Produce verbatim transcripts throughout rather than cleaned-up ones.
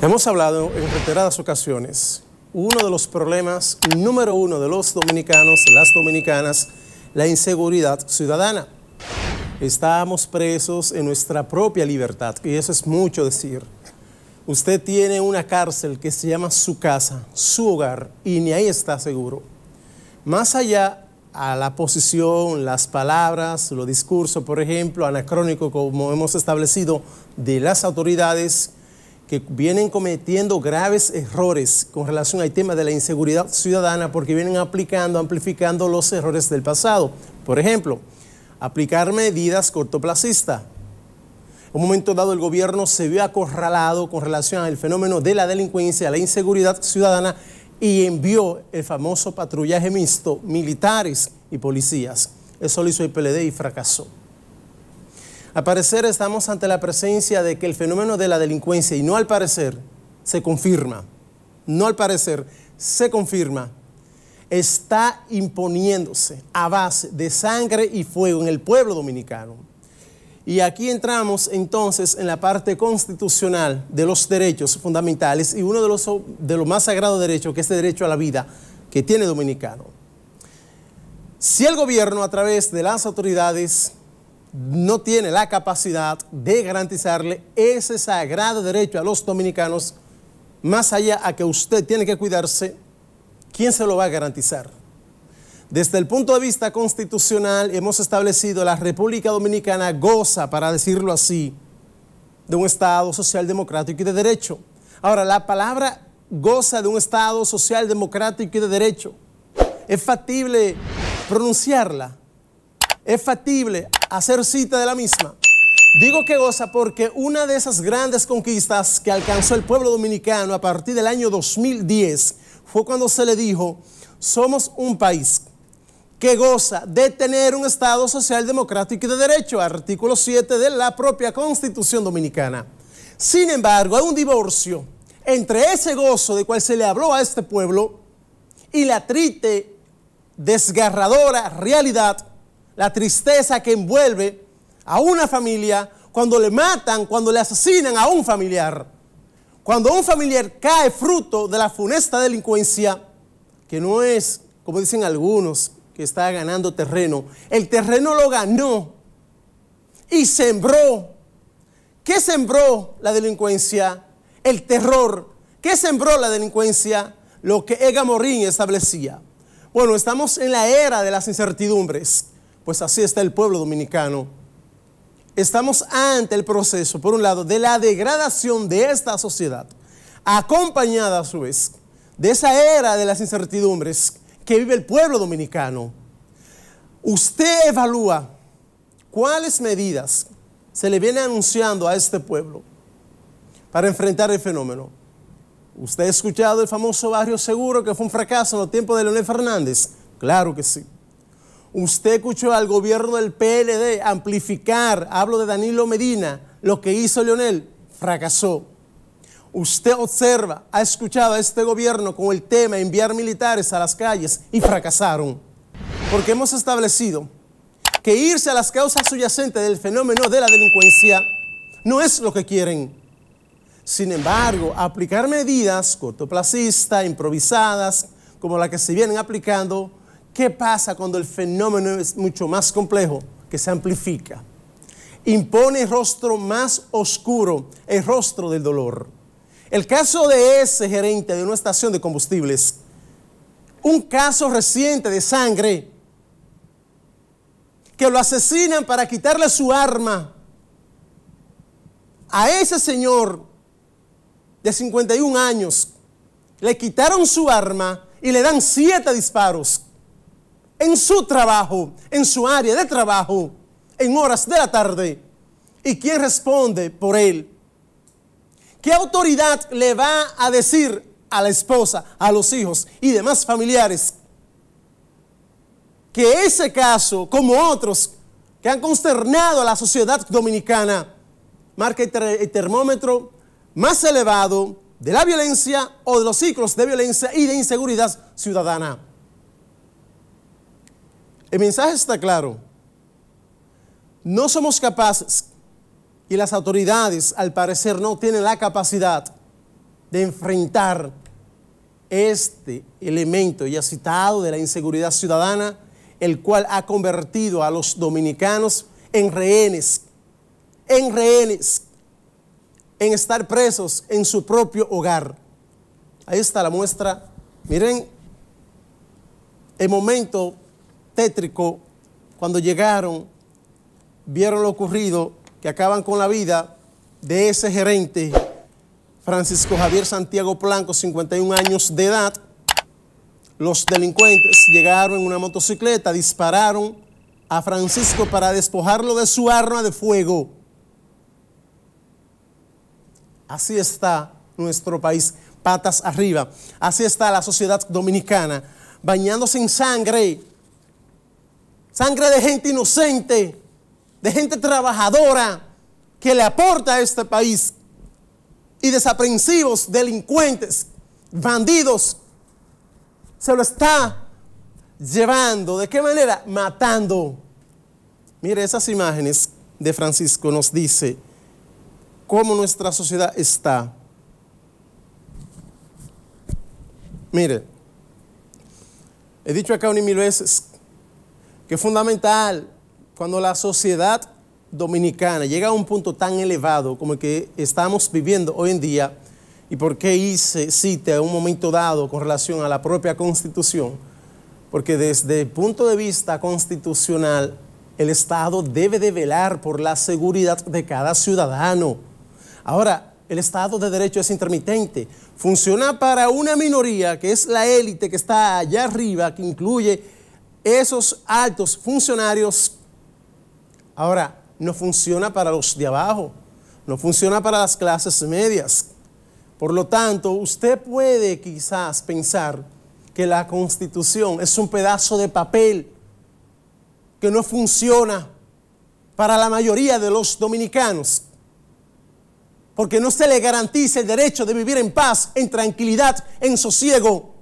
Hemos hablado en reiteradas ocasiones, uno de los problemas número uno de los dominicanos, las dominicanas, la inseguridad ciudadana. Estamos presos en nuestra propia libertad, y eso es mucho decir. Usted tiene una cárcel que se llama su casa, su hogar, y ni ahí está seguro. Más allá a la posición, las palabras, los discursos, por ejemplo, anacrónico, como hemos establecido, de las autoridades que vienen cometiendo graves errores con relación al tema de la inseguridad ciudadana, porque vienen aplicando, amplificando los errores del pasado. Por ejemplo, aplicar medidas cortoplacistas. En un momento dado el gobierno se vio acorralado con relación al fenómeno de la delincuencia, la inseguridad ciudadana, y envió el famoso patrullaje mixto, militares y policías. Eso lo hizo el P L D y fracasó. Al parecer estamos ante la presencia de que el fenómeno de la delincuencia, y no al parecer, se confirma, no al parecer, se confirma, está imponiéndose a base de sangre y fuego en el pueblo dominicano. Y aquí entramos entonces en la parte constitucional de los derechos fundamentales y uno de los, de los más sagrados derechos, que es el derecho a la vida que tiene el dominicano. Si el gobierno a través de las autoridades no tiene la capacidad de garantizarle ese sagrado derecho a los dominicanos, más allá a que usted tiene que cuidarse, ¿quién se lo va a garantizar? Desde el punto de vista constitucional hemos establecido la República Dominicana goza, para decirlo así, de un Estado social democrático y de derecho. Ahora, la palabra goza de un Estado social democrático y de derecho, ¿es factible pronunciarla? ¿Es factible hacer cita de la misma? Digo que goza porque una de esas grandes conquistas que alcanzó el pueblo dominicano a partir del año dos mil diez fue cuando se le dijo: somos un país que goza de tener un Estado social democrático y de derecho, artículo siete de la propia Constitución Dominicana. Sin embargo, hay un divorcio entre ese gozo de cual se le habló a este pueblo y la triste, desgarradora realidad, la tristeza que envuelve a una familia cuando le matan, cuando le asesinan a un familiar. Cuando un familiar cae fruto de la funesta delincuencia, que no es, como dicen algunos, que está ganando terreno. El terreno lo ganó y sembró. ¿Qué sembró la delincuencia? El terror. ¿Qué sembró la delincuencia? Lo que Ega Morín establecía. Bueno, estamos en la era de las incertidumbres. Pues así está el pueblo dominicano. Estamos ante el proceso, por un lado, de la degradación de esta sociedad, acompañada a su vez de esa era de las incertidumbres que vive el pueblo dominicano. Usted evalúa cuáles medidas se le vienen anunciando a este pueblo para enfrentar el fenómeno. ¿Usted ha escuchado el famoso barrio seguro que fue un fracaso en los tiempos de Leonel Fernández? Claro que sí. Usted escuchó al gobierno del P L D amplificar, hablo de Danilo Medina, lo que hizo Leonel, fracasó. Usted observa, ha escuchado a este gobierno con el tema de enviar militares a las calles y fracasaron. Porque hemos establecido que irse a las causas subyacentes del fenómeno de la delincuencia no es lo que quieren. Sin embargo, aplicar medidas cortoplacistas, improvisadas, como las que se vienen aplicando. ¿Qué pasa cuando el fenómeno es mucho más complejo, que se amplifica? Impone el rostro más oscuro, el rostro del dolor. El caso de ese gerente de una estación de combustibles, un caso reciente de sangre, que lo asesinan para quitarle su arma a ese señor de cincuenta y un años, le quitaron su arma y le dan siete disparos. En su trabajo, en su área de trabajo, en horas de la tarde. ¿Y quién responde por él? ¿Qué autoridad le va a decir a la esposa, a los hijos y demás familiares que ese caso, como otros que han consternado a la sociedad dominicana, marca el, ter el termómetro más elevado de la violencia o de los ciclos de violencia y de inseguridad ciudadana? El mensaje está claro. No somos capaces, y las autoridades al parecer no tienen la capacidad de enfrentar este elemento ya citado de la inseguridad ciudadana, el cual ha convertido a los dominicanos en rehenes, en rehenes, en estar presos en su propio hogar. Ahí está la muestra. Miren el momento tétrico cuando llegaron, vieron lo ocurrido, que acaban con la vida de ese gerente, Francisco Javier Santiago Polanco, cincuenta y un años de edad. Los delincuentes llegaron en una motocicleta, dispararon a Francisco para despojarlo de su arma de fuego. Así está nuestro país, patas arriba. Así está la sociedad dominicana, bañándose en sangre, sangre de gente inocente, de gente trabajadora que le aporta a este país, y desaprensivos, delincuentes, bandidos, se lo está llevando. ¿De qué manera? Matando. Mire, esas imágenes de Francisco nos dice cómo nuestra sociedad está. Mire, he dicho acá una y mil veces que es fundamental cuando la sociedad dominicana llega a un punto tan elevado como el que estamos viviendo hoy en día. ¿Y por qué hice cita a un momento dado con relación a la propia Constitución? Porque desde el punto de vista constitucional, el Estado debe de velar por la seguridad de cada ciudadano. Ahora, el Estado de Derecho es intermitente. Funciona para una minoría, que es la élite que está allá arriba, que incluye esos altos funcionarios. Ahora, no funciona para los de abajo, no funciona para las clases medias. Por lo tanto, usted puede quizás pensar que la Constitución es un pedazo de papel que no funciona para la mayoría de los dominicanos, porque no se le garantiza el derecho de vivir en paz, en tranquilidad, en sosiego.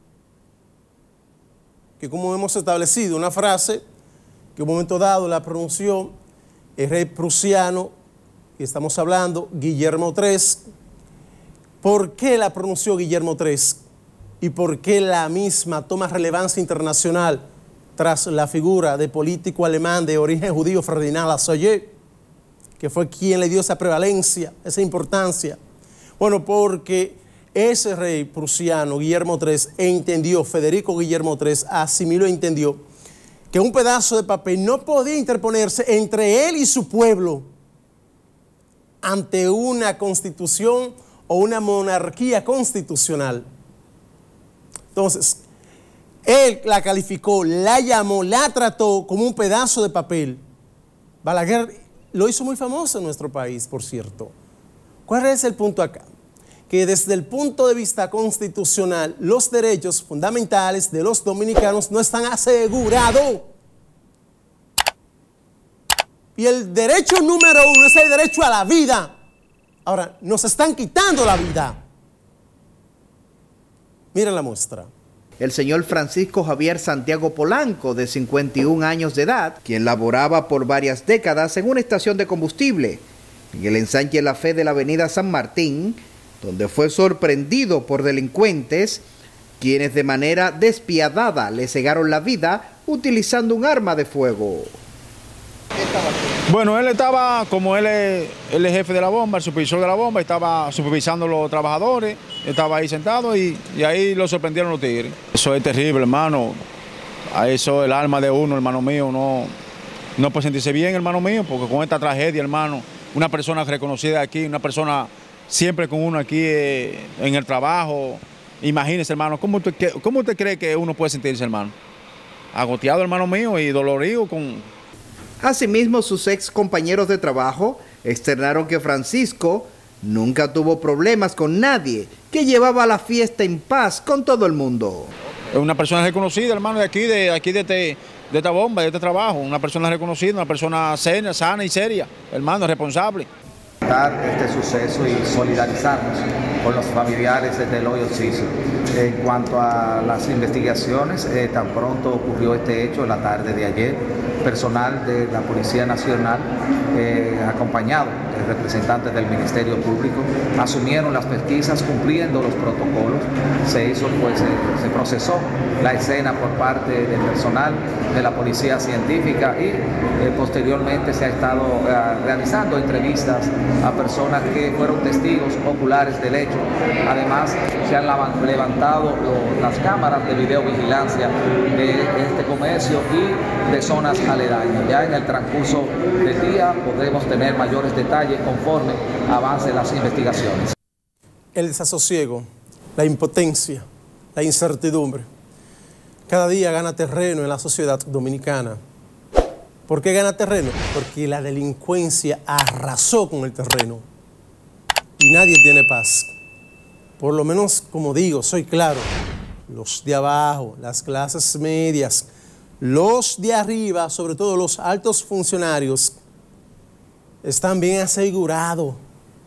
Que como hemos establecido, una frase que en un momento dado la pronunció el rey prusiano, que estamos hablando, Guillermo tercero. ¿Por qué la pronunció Guillermo tercero? ¿Y por qué la misma toma relevancia internacional tras la figura de político alemán de origen judío Ferdinand Lassalle, que fue quien le dio esa prevalencia, esa importancia? Bueno, porque ese rey prusiano, Guillermo tercero, entendió, Federico Guillermo tercero, asimiló, entendió que un pedazo de papel no podía interponerse entre él y su pueblo ante una constitución o una monarquía constitucional. Entonces, él la calificó, la llamó, la trató como un pedazo de papel. Balaguer lo hizo muy famoso en nuestro país, por cierto. ¿Cuál es el punto acá? Que desde el punto de vista constitucional, los derechos fundamentales de los dominicanos no están asegurados. Y el derecho número uno es el derecho a la vida. Ahora, nos están quitando la vida. Miren la muestra. El señor Francisco Javier Santiago Polanco, de cincuenta y un años de edad, quien laboraba por varias décadas en una estación de combustible en el ensanche La Fe de la avenida San Martín, donde fue sorprendido por delincuentes, quienes de manera despiadada le cegaron la vida utilizando un arma de fuego. Bueno, él estaba, como él es el jefe de la bomba, el supervisor de la bomba, estaba supervisando a los trabajadores, estaba ahí sentado y, y ahí lo sorprendieron los tigres. Eso es terrible, hermano. A eso el alma de uno, hermano mío, no, no puede sentirse bien, hermano mío, porque con esta tragedia, hermano, una persona reconocida aquí, una persona siempre con uno aquí eh, en el trabajo, imagínese, hermano, ¿cómo usted, ¿cómo usted cree que uno puede sentirse, hermano? Agoteado, hermano mío, y dolorido con... Asimismo, sus ex compañeros de trabajo externaron que Francisco nunca tuvo problemas con nadie, que llevaba la fiesta en paz con todo el mundo. Es una persona reconocida, hermano, de aquí, de aquí de, este, de esta bomba, de este trabajo. Una persona reconocida, una persona sana, sana y seria, hermano, responsable. Este suceso y solidarizarnos con los familiares de Eloy Ociso. En cuanto a las investigaciones, eh, tan pronto ocurrió este hecho en la tarde de ayer, personal de la Policía Nacional, eh, acompañado representantes del Ministerio Público, asumieron las pesquisas cumpliendo los protocolos. Se hizo, pues, se, se procesó la escena por parte del personal de la Policía Científica y eh, posteriormente se ha estado eh, realizando entrevistas a personas que fueron testigos oculares del hecho. Además, se han levantado lo, las cámaras de videovigilancia de este comercio y de zonas aledañas. Ya en el transcurso del día podremos tener mayores detalles conforme avancen las investigaciones. El desasosiego, la impotencia, la incertidumbre, cada día gana terreno en la sociedad dominicana. ¿Por qué gana terreno? Porque la delincuencia arrasó con el terreno y nadie tiene paz. Por lo menos, como digo, soy claro, los de abajo, las clases medias, los de arriba, sobre todo los altos funcionarios, están bien asegurados,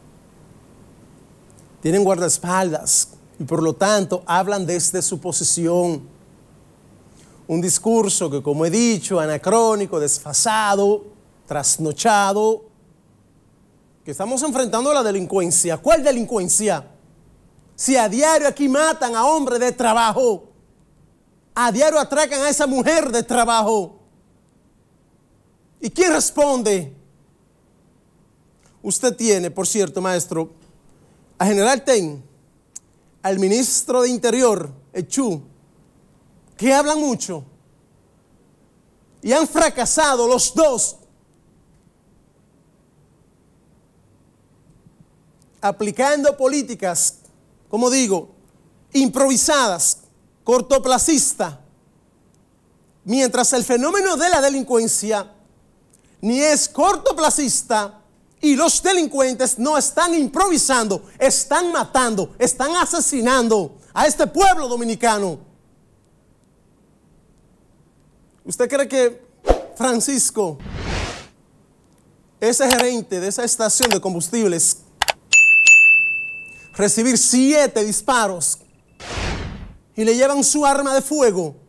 tienen guardaespaldas y por lo tanto hablan desde su posición. Un discurso que, como he dicho, anacrónico, desfasado, trasnochado, que estamos enfrentando a la delincuencia. ¿Cuál delincuencia? Si a diario aquí matan a hombres de trabajo, a diario atracan a esa mujer de trabajo. ¿Y quién responde? Usted tiene, por cierto, maestro, a General Ten, al ministro de Interior, Echu, que hablan mucho y han fracasado los dos aplicando políticas, como digo, improvisadas, cortoplacistas, mientras el fenómeno de la delincuencia ni es cortoplacista y los delincuentes no están improvisando, están matando, están asesinando a este pueblo dominicano. ¿Usted cree que Francisco, ese gerente de esa estación de combustibles, recibir siete disparos y le llevan su arma de fuego?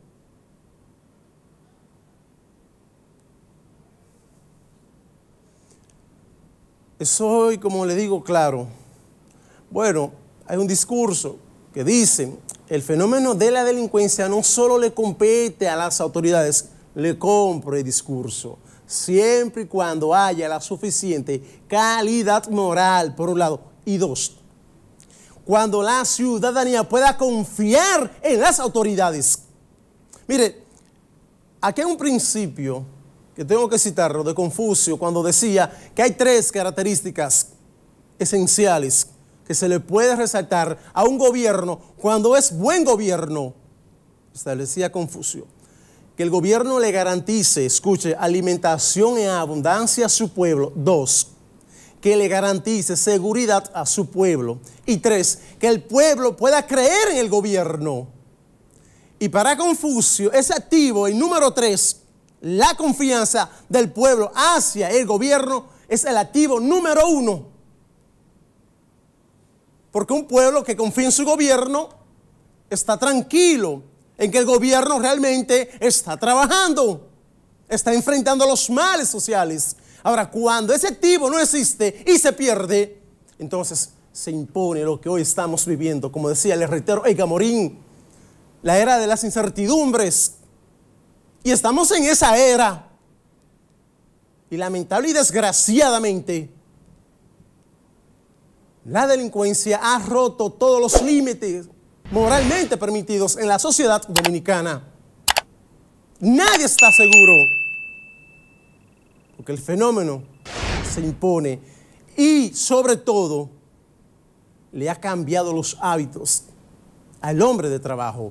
Soy, como le digo, claro. Bueno, hay un discurso que dice: el fenómeno de la delincuencia no solo le compete a las autoridades, le compro el discurso, siempre y cuando haya la suficiente calidad moral, por un lado, y dos, cuando la ciudadanía pueda confiar en las autoridades. Mire, aquí hay un principio que tengo que citarlo de Confucio, cuando decía que hay tres características esenciales que se le puede resaltar a un gobierno cuando es buen gobierno. Establecía Confucio que el gobierno le garantice, escuche, alimentación en abundancia a su pueblo. Dos, que le garantice seguridad a su pueblo. Y tres, que el pueblo pueda creer en el gobierno. Y para Confucio, ese activo, el número tres, la confianza del pueblo hacia el gobierno, es el activo número uno. Porque un pueblo que confía en su gobierno está tranquilo en que el gobierno realmente está trabajando, está enfrentando los males sociales. Ahora, cuando ese activo no existe y se pierde, entonces se impone lo que hoy estamos viviendo. Como decía, le reitero, Edgar Morin, la era de las incertidumbres. Y estamos en esa era. Y lamentable y desgraciadamente, la delincuencia ha roto todos los límites moralmente permitidos en la sociedad dominicana. Nadie está seguro, porque el fenómeno se impone y, sobre todo, le ha cambiado los hábitos al hombre de trabajo.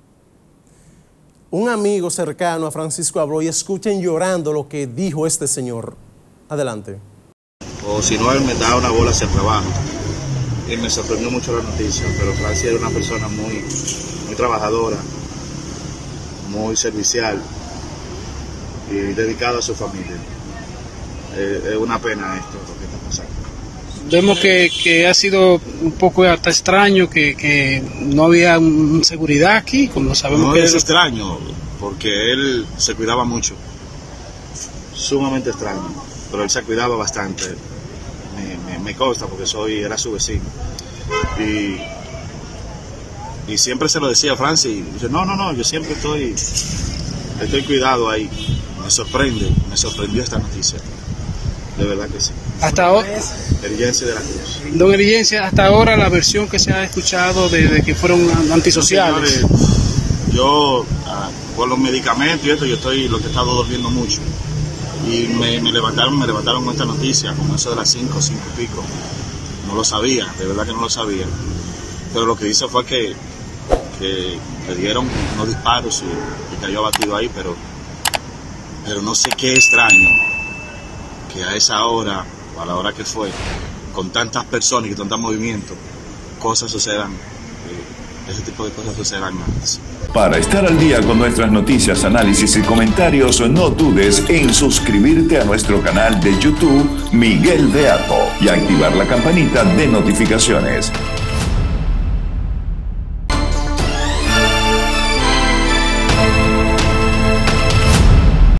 Un amigo cercano a Francisco habló y escuchen llorando lo que dijo este señor. Adelante. O si no, él me daba una bola hacia trabajo. Y me sorprendió mucho la noticia, pero Francis era una persona muy, muy trabajadora, muy servicial y dedicado a su familia. Eh, es una pena esto, lo que está pasando. Vemos que, que ha sido un poco hasta extraño, que, que no había un, seguridad aquí, como sabemos. No que es extraño, porque él se cuidaba mucho, sumamente extraño, pero él se cuidaba bastante. me consta porque soy, era su vecino. Y, y siempre se lo decía a Francis, y dice, no, no, no, yo siempre estoy, estoy cuidado ahí. Me sorprende, me sorprendió esta noticia. De verdad que sí. Hasta ahora, Erigense de la Cruz. don Erigense, hasta ahora la versión que se ha escuchado de, de que fueron antisociales. No, señores, yo, ah, por los medicamentos y esto, yo estoy, lo que he estado durmiendo mucho. Y me, me levantaron, me levantaron con esta noticia, como eso de las cinco, cinco y pico. No lo sabía, de verdad que no lo sabía. Pero lo que hice fue que, que le dieron unos disparos y, y cayó abatido ahí, pero, pero no sé qué extraño que a esa hora, o a la hora que fue, con tantas personas y con tantos movimientos, cosas sucedan, eh, ese tipo de cosas sucedan antes. Para estar al día con nuestras noticias, análisis y comentarios, no dudes en suscribirte a nuestro canal de YouTube Miguel Beato y activar la campanita de notificaciones.